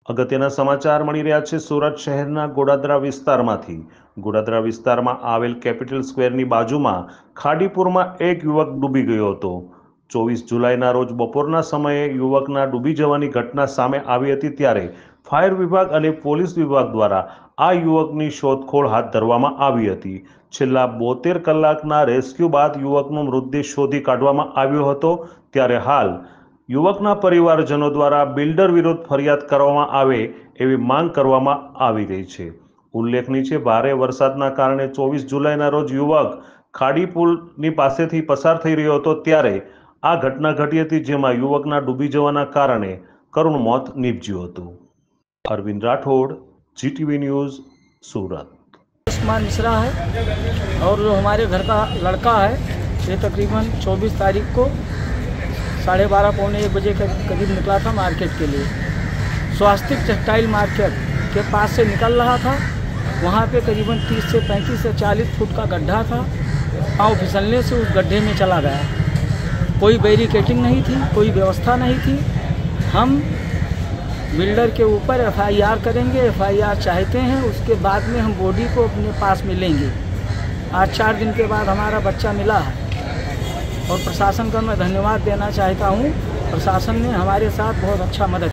અગત્યના સમાચાર મળી રહ્યા છે સુરત શહેરના ગોડાદરા વિસ્તારમાંથી। ગોડાદરા વિસ્તારમાં આવેલ કેપિટલ સ્ક્વેરની બાજુમાં ખાડીપુરમાં એક યુવક ડૂબી ગયો હતો। 24 જુલાઈના રોજ બપોરના સમયે યુવકના ડૂબી જવાની ઘટના સામે આવી હતી, ત્યારે ફાયર વિભાગ અને પોલીસ વિભાગ દ્વારા આ યુવકની શોધખોળ હાથ ધરવામાં આવી હતી। છેલ્લા 72 કલાકના રેસ્ક્યુ બાદ યુવકનો મૃતદેહ શોધી કાઢવામાં આવ્યો હતો, ત્યારે હાલ યુવકના પરિવારજનો દ્વારા બિલ્ડર વિરુદ્ધ ફરિયાદ કરવામાં આવે એવી માંગ કરવામાં આવી રહી છે। ઉલ્લેખનીય છે, ભારે વરસાદના કારણે 24 જુલાઈના રોજ યુવક ખાડી પુલની પાસેથી પસાર થઈ રહ્યો હતો, ત્યારે આ ઘટના ઘટી હતી, જેમાં યુવકના ડૂબી જવાના કારણે કરુણ મોત નીપજ્યું હતું। Arvind Rathod, GTV news, Surat. उस्मान मिश्रा है और जो हमारे घर का लड़का है, ये तकरीबन 24 तारीख को 12:30 पौने 1 बजे के करीब निकला था मार्केट के लिए। स्वास्तिक टेक्सटाइल मार्केट के पास से निकल रहा था। वहाँ पे करीबन 30 से 35 से 40 फुट का गड्ढा था। पाँव फिसलने से उस गड्ढे में चला गया। कोई बैरिकेटिंग नहीं थी, कोई व्यवस्था नहीं थी। हम बिल्डर के ऊपर FIR करेंगे। FIR चाहते हैं, उसके बाद में हम बॉडी को अपने पास में लेंगे। आज 4 दिन के बाद हमारा बच्चा मिला है और प्रशासन का मैं धन्यवाद देना चाहता हूँ। प्रशासन ने हमारे साथ बहुत अच्छा मदद